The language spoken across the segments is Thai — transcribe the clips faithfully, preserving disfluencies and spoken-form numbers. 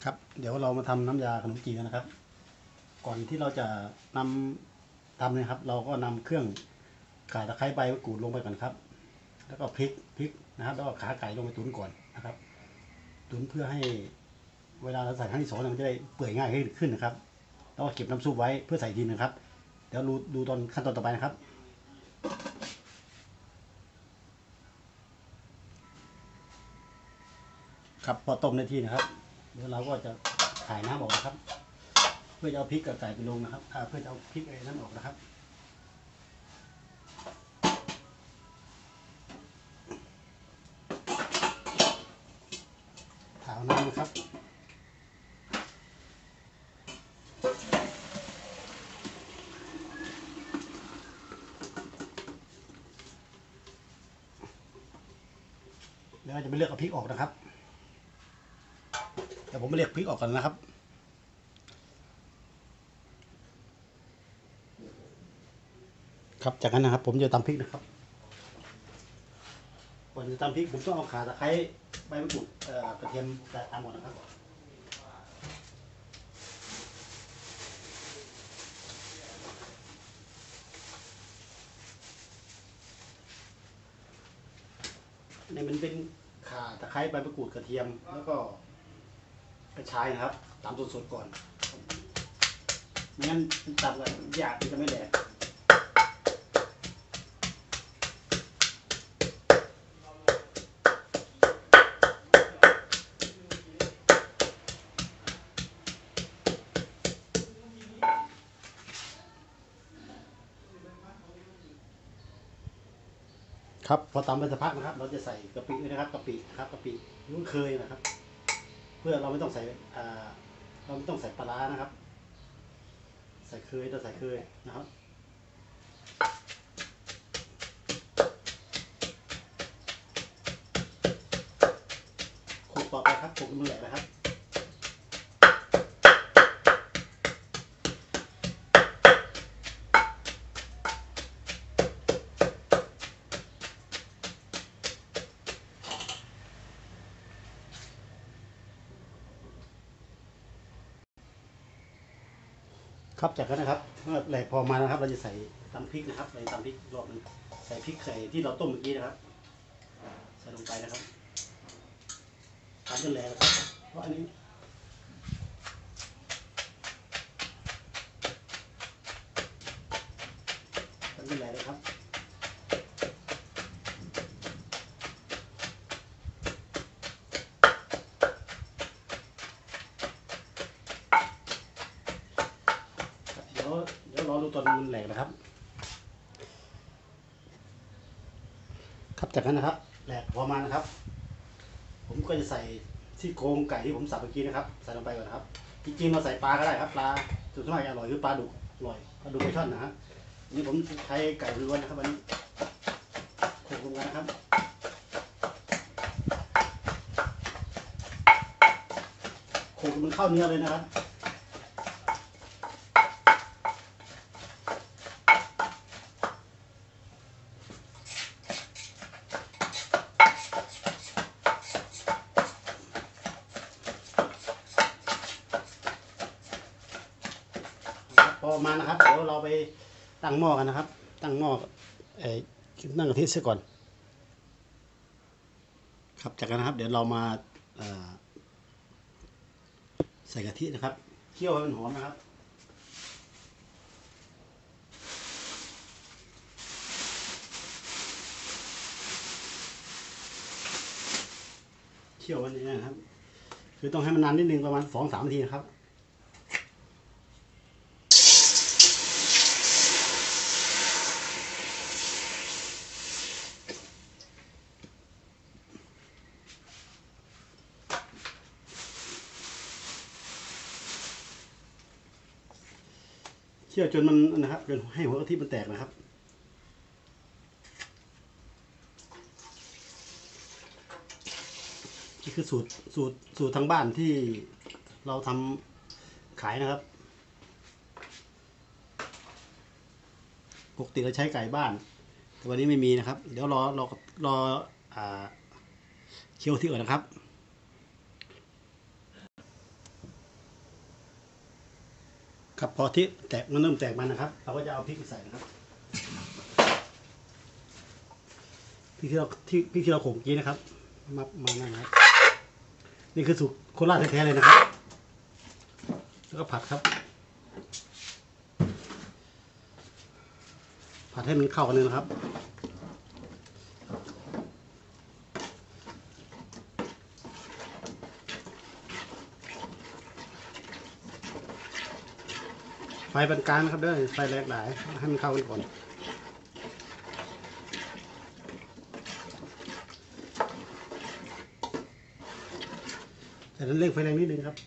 ครับเดี๋ยวเรามาทำน้ำยาขนมจีนกันนะครับก่อนที่เราจะนำทำนะครับเราก็นำเครื่องข่าตะไคร้ใบมะกรูดลงไปก่อนครับแล้วก็พริกพริกนะครับแล้วก็ขาไก่ลงไปตุ๋นก่อนนะครับตุ๋นเพื่อให้เวลาเราใส่ครั้งที่สองมันจะได้เปื่อยง่ายขึ้นนะครับแล้วก็เก็บน้ำซุปไว้เพื่อใส่ทีนะครับเดี๋ยวดูดูตอนขั้นตอนต่อไปนะครับครับพอต้มในที่นะครับเดี๋ยวเราก็จะถ่ายน้ำออกนะครับเพื่อจะเอาพริกกับไก่ไปลงนะครับเพื่อจะเอาพริกไอ้นั้นออกนะครับถ่ายน้ำนะครับเดี๋ยวเราจะไปเลือกเอาพริกออกนะครับเดี๋ยวผมไปเลือกพริกออกก่อนนะครับครับจากนั้นนะครับผมจะตำพริกนะครับก่อนจะตำพริกผมต้องเอาข่าตะไคร้ใบมะกรูดกระเทียมตามก่อนนะครับนี่มันเป็นข่าตะไคร้ใบมะกรูดกระเทียมแล้วก็กระชายนะครับตำสดๆก่อนไม่งั้นตัดแล้วยากที่จะไม่แดกครับพอตำไปสักพักนะครับเราจะใส่กะปิด้วยนะครับกะปิครับกะปิรุ่นเคยนะครับเพื่อเราไม่ต้องใส่เราไม่ต้องใส่ปลาร้านะครับใส่เคยเราใส่เคยนะครับคลุกต่อไปครับคลุกมือแหลกนะครับครับจากนั้นนะครับเมื่อแหลกพอมานะครับเราจะใส่ตำพริกนะครับใส่ตำพริกรอบนึงใส่พริกไข่ที่เราต้มเมื่อกี้นะครับใส่ลงไปนะครับตามด้วยแหลกครับเพราะอันนี้ตามด้วยแหลกเลยครับเดี๋ยวเดี๋ยวรอดูตอนมันแหลกนะครับครับจากนั้นนะครับแหลกพอมานะครับผมก็จะใส่ที่โครงไก่ที่ผมสับเมื่อกี้นะครับใส่ลงไปก่อนนะครับจริงๆเราใส่ปลาก็ได้ครับปลาส่วนมากอร่อยคือปลาดุกอร่อยปลาดุกไม่ช่อนนะฮะอันนี้ผมใช้ไก่ล้วนนะครับวันนี้โขลกลงกันนะครับโขลกมันเข้าเนื้อเลยนะครับพอมานะครับเดี๋ยวเราไปตั้งหม้อกันนะครับตั้งหม้อเอ่อตั้งกะทิเสียก่อนครับจากนั้นนะครับเดี๋ยวเรามาใส่กะทินะครับเคี่ยวให้มันหอมนะครับเคี่ยวมันนี่นะครับคือต้องให้มันนานนิดนึงประมาณสองสามนาทีนะครับเคี่ยวจนมันนะครับจนให้หัวกะทิมันแตกนะครับนี่คือสูตรสูตรสูตรทางบ้านที่เราทำขายนะครับปกติเราใช้ไก่บ้านแต่วันนี้ไม่มีนะครับเดี๋ยวรอรอรออ่าเคี่ยวที่ก่อนนะครับครับพอที่แตกมันเริ่มแตกมันนะครับเราก็จะเอาพริกใส่นะครับพริกที่เราที่พริกที่เราโขลกเมื่อกี้นะครับมามานั่นนะครับนี่คือสูตรโคราชแท้ๆเลยนะครับแล้วก็ผัดครับผัดให้มันเข้ากันเลยนะครับไฟปานกลางนะครับเด้อไฟแรงหลายให้มันเข้ากันก่อนจากนั้นเร่งไฟแรงนิดนึงครับ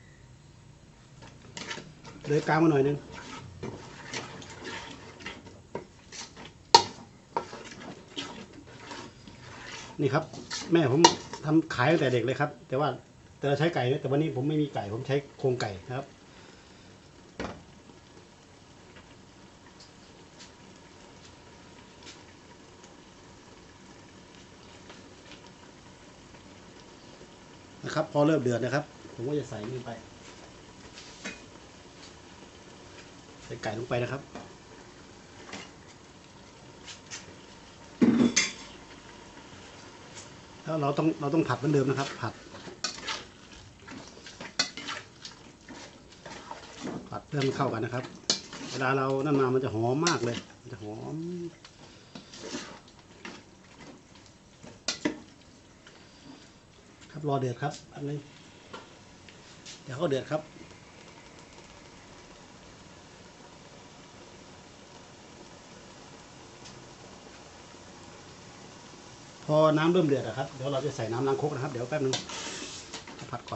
เลยกลางมาหน่อยนึงนี่ครับแม่ผมทำขายตั้งแต่เด็กเลยครับแต่ว่าแต่เราใช้ไก่แต่วันนี้ผมไม่มีไก่ผมใช้โครงไก่นะครับนะครับพอเริ่มเดือดนะครับผมก็จะใส่นี่ไปใส่ไก่ลงไปนะครับแล้วเราต้องเราต้องผัดเหมือนเดิมนะครับผัดผัดเพื่อให้มันเข้ากันนะครับเวลาเรานั่นมามันจะหอมมากเลยมันจะหอมครับรอเดือดครับอันนี้เดี๋ยวเขาเดือดครับพอน้ำเริ่มเดือดนะครับเดี๋ยวเราจะใส่น้ำล้างครกนะครับเดี๋ยวแป๊บนึงผัดก่อน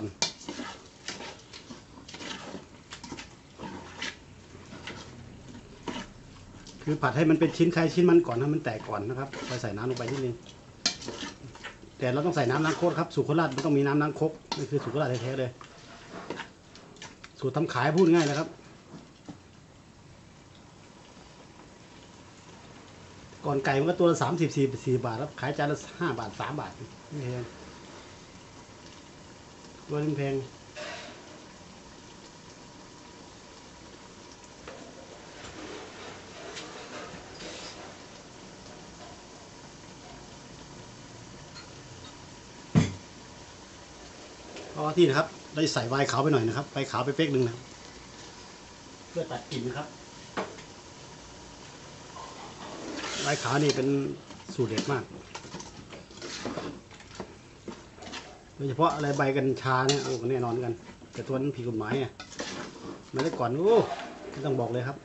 คือผัดให้มันเป็นชิ้นใครชิ้นมันก่อนให้มันแตกก่อนนะครับไปใส่น้ำลงไปนิดนึงแต่เราต้องใส่น้ำล้างครกครับสูตรโคราชมันต้องมีน้ำล้างครกนี่คือสูตรโคราชแท้ๆเลยสูตรทำขายพูดง่ายนะครับก่อนไก่มันก็ตัวละสามสิบสี่สี่บาทแล้วขายจานละห้าบาทสามบาทไม่แพงตัวนี้แพงพอที่นะครับเราจะใส่ไวน์ขาวไปหน่อยนะครับไวน์ขาวไปเป๊กหนึ่งนะเพื่อตัดกลิ่นนะครับไวน์ขาวนี่เป็นสูตรเด็ดมากโดยเฉพาะอะไรใบกัญชาเนี่ยโอ้แน่นอนกันแต่ตัวนั้นผิดกฎหมายไงมาได้ก่อนโอ้ไม่ต้องบอกเลยครับ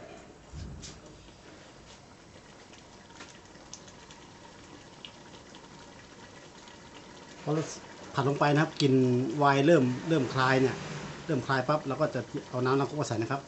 พอเราผัดลงไปนะครับกลิ่นไวน์เริ่มเริ่มคลายเนี่ยเริ่มคลายปั๊บเราก็จะเอาน้ำล้างครกมาใส่นะครับ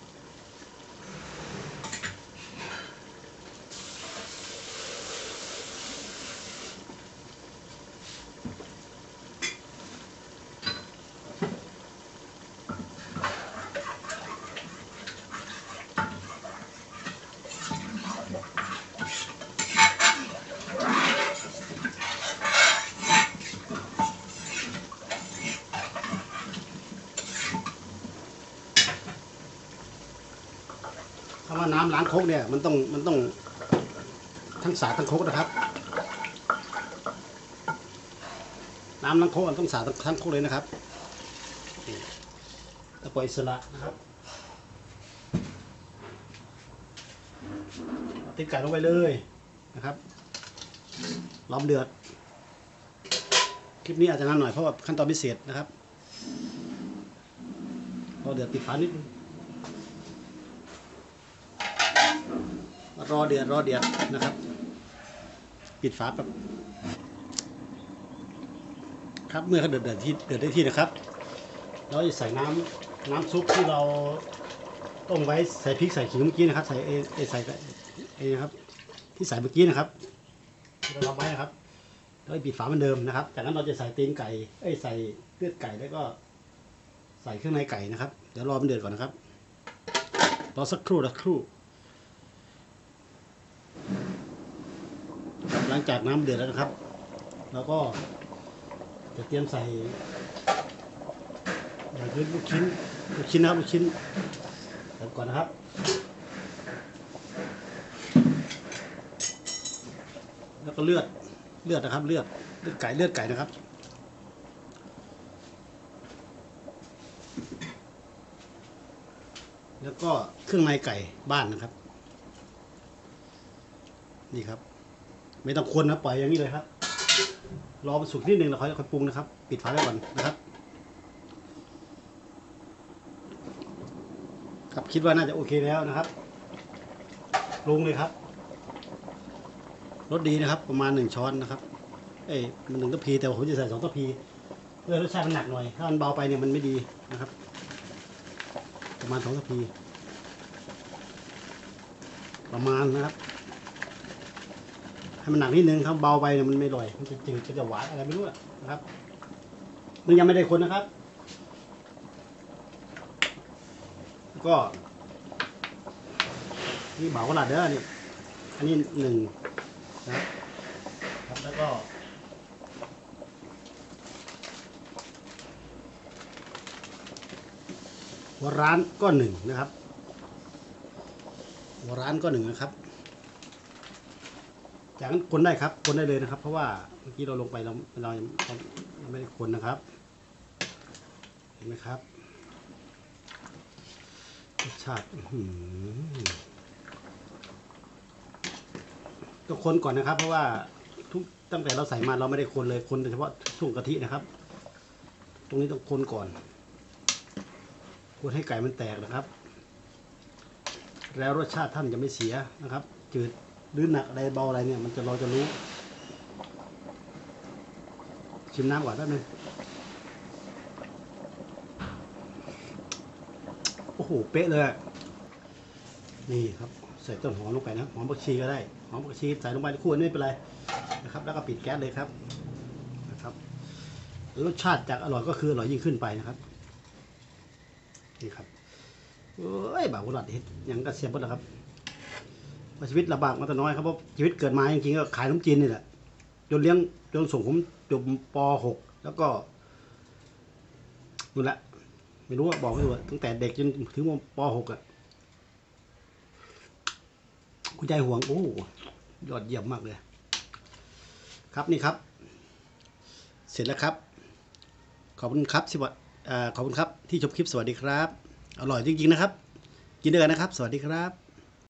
คำว่าน้ำล้างครกเนี่ยมันต้องมันต้องทั้งสาทั้งครกนะครับน้ำล้างครกมันต้องสาทั้งครกเลยนะครับตะกอยอิสระนะครับติดไก่ลงไปเลยนะครับล้อมเดือดคลิปนี้อาจจะนานหน่อยเพราะว่าขั้นตอนพิเศษนะครับพอเดือดปิดฝานิดนึงรอเดือดรอเดือดนะครับปิดฝาแบบครับเมื่อเขาเดือดเดือดที่เดือดได้ที่นะครับเราจะใส่น้ำน้ำซุปที่เราต้มไว้ใส่พริกใส่ขิงเมื่อกี้นะครับใส่เอใส่เอนะครับที่ใส่เมื่อกี้นะครับที่เราทำไว้นะครับแล้วปิดฝาเหมือนเดิมนะครับจากนั้นเราจะใส่ตีนไก่เอ้ใส่เลือดไก่แล้วก็ใส่เครื่องในไก่นะครับเดี๋ยวรอมันเดือดก่อนนะครับรอสักครู่สักครู่หลังจากน้ำเดือดแล้วนะครับเราก็จะเตรียมใส่อย่างคือลูกชิ้นลูกชิ้นนะครับลูกชิ้นใส่เติมก่อนนะครับแล้วก็เลือดเลือดนะครับเลือดเลือดไก่เลือดไก่นะครับแล้วก็เครื่องในไก่บ้านนะครับนี่ครับไม่ต้องคนนะปล่อยอย่างนี้เลยครับรอมันสุกนิดนึงแล้วค่อยค่อยปรุงนะครับปิดฝาไว้ก่อนนะครับครับคิดว่าน่าจะโอเคแล้วนะครับลงเลยครับรสดีนะครับประมาณหนึ่งช้อนนะครับเอ้ยมันหนึ่งทัพพีแต่ผมจะใส่สองทัพพีเพื่อรสชาติมันหนักหน่อยถ้ามันเบาไปเนี่ยมันไม่ดีนะครับประมาณสองทัพพีประมาณนะครับให้มันหนักนิดนึงถ้าเบาไปเนี่ยมันไม่อร่อยมันจะจืดก็จะหวานอะไรไม่รู้นะครับมันยังไม่ได้คนนะครับก็นี่เบากระดาษเด้อนี่อันนี้หนึ่งนะครับแล้วก็หัวร้านก็หนึ่งนะครับหัวร้านก็หนึ่งนะครับจากนั้นคนได้ครับคนได้เลยนะครับเพราะว่าเมื่อกี้เราลงไปเราเรายังไม่ได้คนนะครับเห็นไหมครับรสชาติต้องคนก่อนนะครับเพราะว่าทุกตั้งแต่เราใส่มาเราไม่ได้คนเลยคนเฉพาะช่วงกะทินะครับตรงนี้ต้องคนก่อนคนให้ไก่มันแตกนะครับแล้วรสชาติท่านจะไม่เสียนะครับจืดหรือหนักอะไรเบาอะไรเนี่ยมันจะเราจะรู้ชิมน้ำก่อนแป๊บนึงโอ้โหเป๊ะเลยนี่ครับใส่ต้นหอมลงไปนะหอมผักชีก็ได้หอมผักชีใส่ลงไปคู่นี้ไม่เป็นไรนะครับแล้วก็ปิดแก๊สเลยครับนะครับรสชาติจากอร่อยก็คืออร่อยยิ่งขึ้นไปนะครับนี่ครับเอ้ยบ่าวกุหลาบเห็ดยังกระเสียบหมดแล้วครับชีวิตลำบากมาแต่น้อยครับเพราะชีวิตเกิดมาจริงๆก็ขายขนมจีนนี่แหละจนเลี้ยงจนส่งผมจบป หกแล้วก็นู่นแหละไม่รู้ว่าบอกไม่ถูกตั้งแต่เด็กจนถึงป หกอ่ะคุณใจห่วงโอ้ยอดเยี่ยมมากเลยครับนี่ครับเสร็จแล้วครับขอบคุณครับสิบขอบคุณครับที่ชมคลิปสวัสดีครับอร่อยจริงๆนะครับกินด้วยกันนะครับสวัสดีครับ